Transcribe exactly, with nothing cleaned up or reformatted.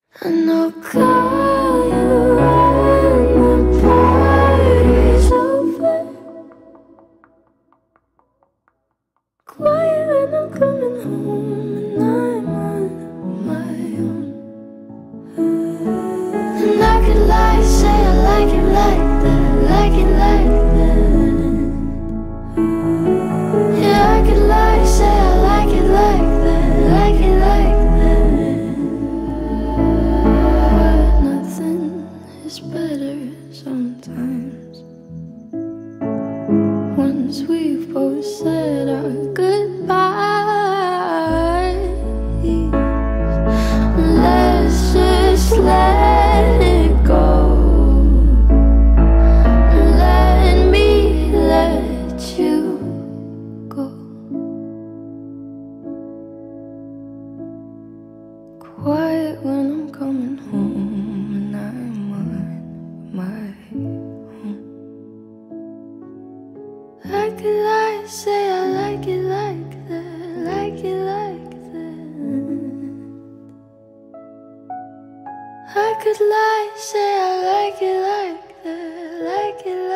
And I'll call you when the party's over. Quiet when I'm coming home and I'm on my own. And I could lie, say I like it like that, like it like that. Yeah, I could lie, say I like it like that, like it like that. Nothing is better sometimes. Once we've both said our goodbyes, let's just let it go. Let me let you go. Quiet when I'm coming home and I'm on my own. I could lie, say I like it like that, like it like that. I could lie, say I like it like that, like it like that.